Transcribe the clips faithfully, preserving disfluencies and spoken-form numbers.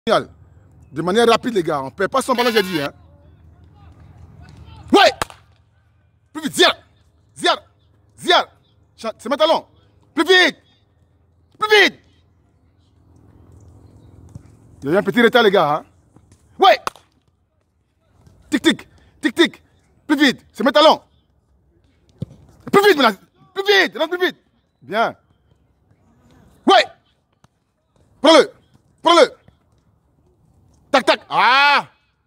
De manière rapide, les gars. On ne perd pas son ballon, j'ai dit. Hein. Ouais! Plus vite, Ziad! Ziad! Ziad! C'est mon talon. Plus vite! Plus vite! Il y a eu un petit retard, les gars. Hein. Ouais! Tic, tic! Tic, tic! Plus vite! C'est mes talons! Plus vite, maintenant! Plus vite! Rentre plus vite! Bien! Ouais! Prends-le! Prends-le! Tac, tac! Ah!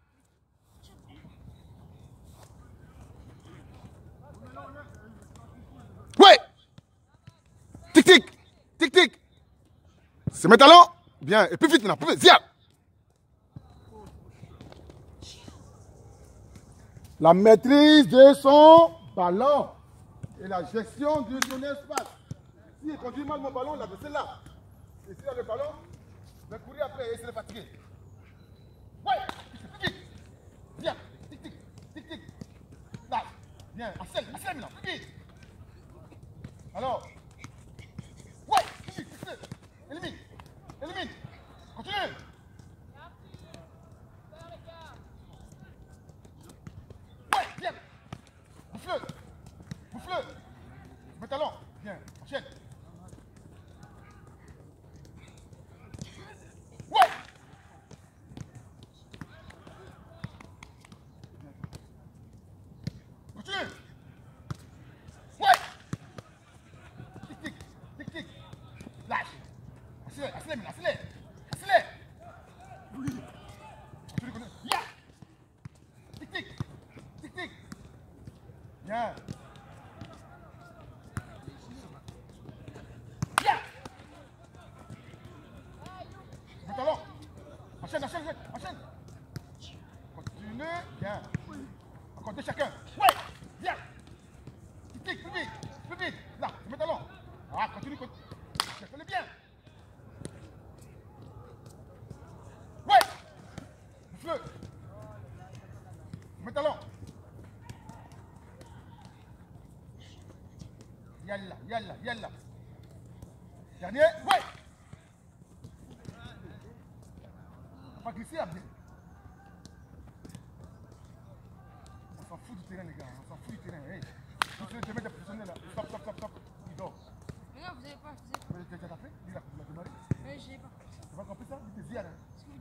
Ouais! Tic, tic! Tic, tic! C'est mes talons! Bien! Et plus vite maintenant! Plus vite! Zia! La maîtrise de son ballon et la gestion de son espace. Si il conduit mal mon ballon, là, c'est là. Et s'il a le ballon, je vais courir après et essayer de fatiguer. Ouais! Plus vite! Viens! Tic, tic! Tic, tic! Là! Bien! Accèle! Accèle maintenant! Plus vite! Alors! Ouais! Plus vite! Plus vite! Élimine! Élimine! Continue! Ouais! Viens! Bouffe-le! Bouffe-le! Mets talon! Bien! Enchaîne! Ouais! Continue! Ouais! Tic, tic! Tic, tic! Lâche! Accélère! Accélère maintenant! Accélère! Accélère! Continue, continue! Yeah! Tic, tic! Tic, tic! Bien! Yeah! Mets talon! Enchaîne, enchaîne, enchaîne! Enchaîne! Continue! Bien! Encore deux chacun! Ouais! Bien! Tic, tic! Plus vite! Plus vite! Là! Mets talon! Ah, continue, continue! Fais-le bien! Ouais! Bouffe-le! Mets talon! Yalla, yalla, yalla! Dernier! Ouais! On va glisser à bien. On s'en fout du terrain, les gars. On s'en fout du terrain. Hey. Vous devez te mettre des professionnels là. Stop, stop, stop, stop. Il dort. Mais non, vous avez pas, vous avez pas. Tu as déjà tapé? Il a démarré. Mais j'ai pas. Tu vas compris ça? Il te dit, hein.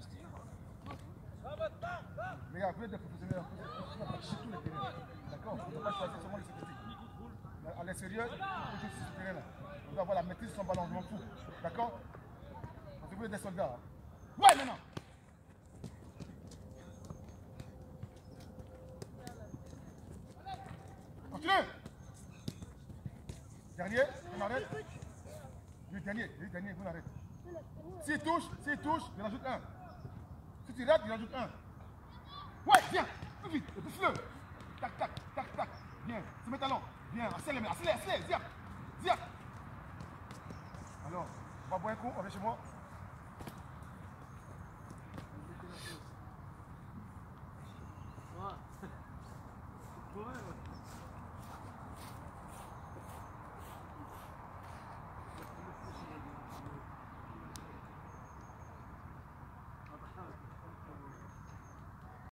Les gars, vous êtes des professionnels. Vous pouvez pratiquer tous les terrains. D'accord? On ne peut pas choisir seulement les sécurités. À l'extérieur, il faut jouer sur ce terrain là. On doit avoir la maîtrise de son ballon, je m'en fous. D'accord? Parce que vous êtes des soldats. Ouais, maintenant! Continue! Dernier, on arrête. Le dernier, le dernier, on arrête. S'il touche, s'il touche, il rajoute un. Si tu rates, il rajoute un. Ouais, viens, plus vite, et pousse-le. Tac, tac, tac, tac. Bien, c'est mes talons. Bien, accélère, accélère, accélère, viens. Viens. Alors, on va boire un coup, on vient chez moi. Ouais. Ouais, ouais.